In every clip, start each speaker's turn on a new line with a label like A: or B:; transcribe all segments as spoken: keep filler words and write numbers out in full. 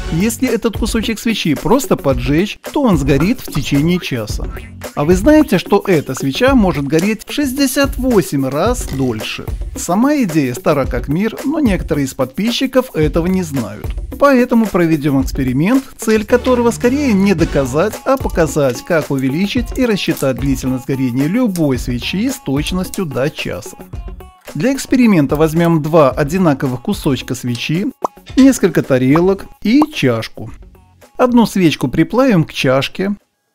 A: Если этот кусочек свечи просто поджечь, то он сгорит в течение часа. А вы знаете, что эта свеча может гореть в шестьдесят восемь раз дольше? Сама идея стара как мир, но некоторые из подписчиков этого не знают. Поэтому проведем эксперимент, цель которого скорее не доказать, а показать, как увеличить и рассчитать длительность горения любой свечи с точностью до часа. Для эксперимента возьмем два одинаковых кусочка свечи, несколько тарелок и чашку. Одну свечку приплавим к чашке,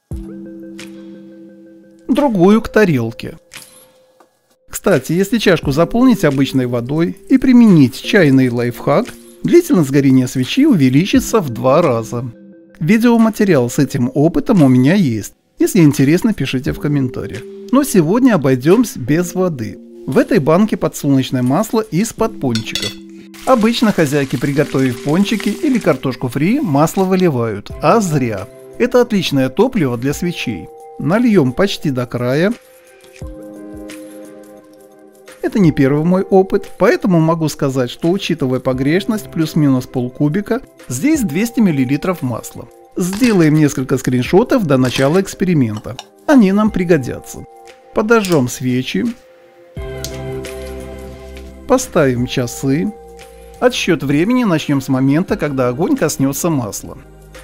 A: другую к тарелке. Кстати, если чашку заполнить обычной водой и применить чайный лайфхак, длительность горения свечи увеличится в два раза. Видеоматериал с этим опытом у меня есть. Если интересно, пишите в комментариях. Но сегодня обойдемся без воды. В этой банке подсолнечное масло из-под пончиков. Обычно хозяйки, приготовив пончики или картошку фри, масло выливают, а зря. Это отличное топливо для свечей. Нальем почти до края. Это не первый мой опыт, поэтому могу сказать, что, учитывая погрешность плюс-минус полкубика, здесь двести миллилитров масла. Сделаем несколько скриншотов до начала эксперимента. Они нам пригодятся. Подожжем свечи. Поставим часы. Отсчет времени начнем с момента, когда огонь коснется масла.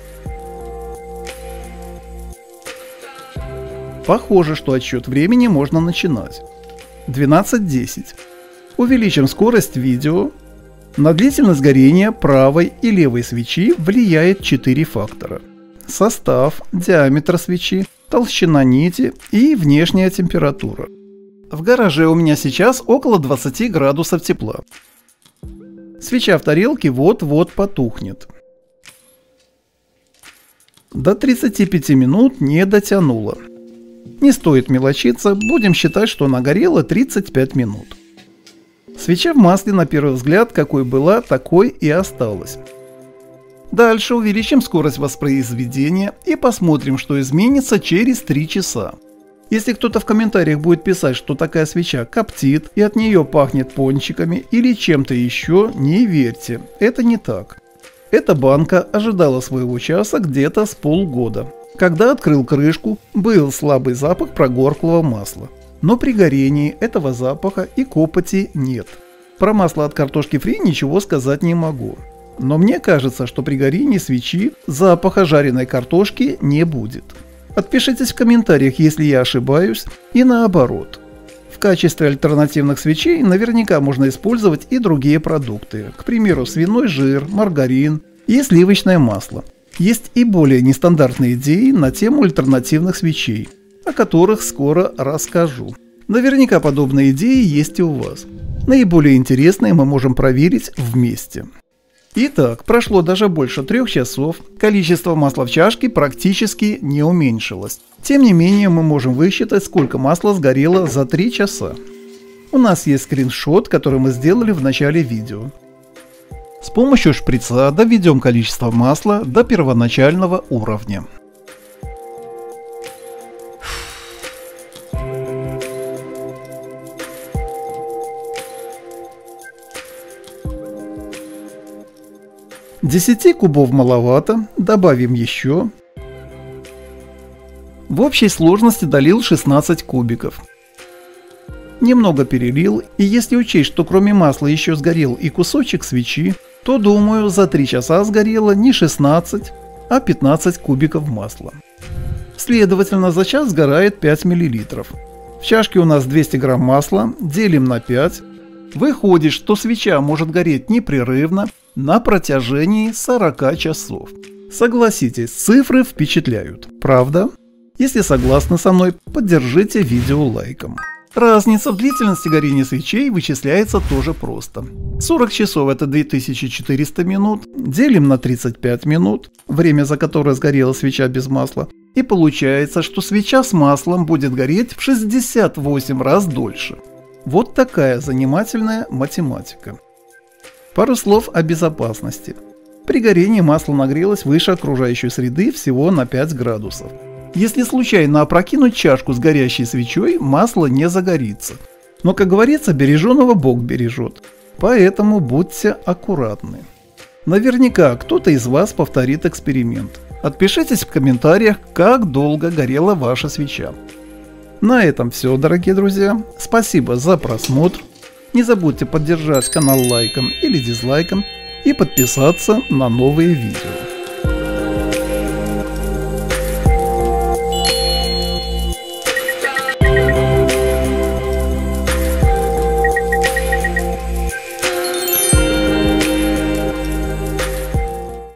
A: Похоже, что отсчет времени можно начинать. двенадцать десять. Увеличим скорость видео. На длительность горения правой и левой свечи влияет четыре фактора. Состав, диаметр свечи, толщина нити и внешняя температура. В гараже у меня сейчас около двадцати градусов тепла. Свеча в тарелке вот-вот потухнет. До тридцати пяти минут не дотянула. Не стоит мелочиться, будем считать, что она горела тридцать пять минут. Свеча в масле на первый взгляд какой была, такой и осталась. Дальше увеличим скорость воспроизведения и посмотрим, что изменится через три часа. Если кто-то в комментариях будет писать, что такая свеча коптит и от нее пахнет пончиками или чем-то еще, не верьте, это не так. Эта банка ожидала своего часа где-то с полгода. Когда открыл крышку, был слабый запах прогорклого масла. Но при горении этого запаха и копоти нет. Про масло от картошки фри ничего сказать не могу. Но мне кажется, что при горении свечи запаха жареной картошки не будет. Отпишитесь в комментариях, если я ошибаюсь, и наоборот. В качестве альтернативных свечей наверняка можно использовать и другие продукты, к примеру, свиной жир, маргарин и сливочное масло. Есть и более нестандартные идеи на тему альтернативных свечей, о которых скоро расскажу. Наверняка подобные идеи есть и у вас. Наиболее интересные мы можем проверить вместе. Итак, прошло даже больше трех часов, количество масла в чашке практически не уменьшилось. Тем не менее, мы можем высчитать, сколько масла сгорело за три часа. У нас есть скриншот, который мы сделали в начале видео. С помощью шприца доведем количество масла до первоначального уровня. десяти кубов маловато, добавим еще. В общей сложности долил шестнадцать кубиков. Немного перелил, и если учесть, что кроме масла еще сгорел и кусочек свечи, то, думаю, за три часа сгорело не шестнадцать, а пятнадцать кубиков масла. Следовательно, за час сгорает пять миллилитров. В чашке у нас двести грамм масла, делим на пять. Выходит, что свеча может гореть непрерывно на протяжении сорока часов. Согласитесь, цифры впечатляют, правда? Если согласны со мной, поддержите видео лайком. Разница в длительности горения свечей вычисляется тоже просто. сорок часов это две тысячи четыреста минут, делим на тридцать пять минут, время за которое сгорела свеча без масла, и получается, что свеча с маслом будет гореть в шестьдесят восемь раз дольше. Вот такая занимательная математика. Пару слов о безопасности. При горении масло нагрелось выше окружающей среды всего на пять градусов. Если случайно опрокинуть чашку с горящей свечой, масло не загорится. Но, как говорится, береженого Бог бережет. Поэтому будьте аккуратны. Наверняка кто-то из вас повторит эксперимент. Отпишитесь в комментариях, как долго горела ваша свеча. На этом все, дорогие друзья. Спасибо за просмотр. Не забудьте поддержать канал лайком или дизлайком и подписаться на новые видео.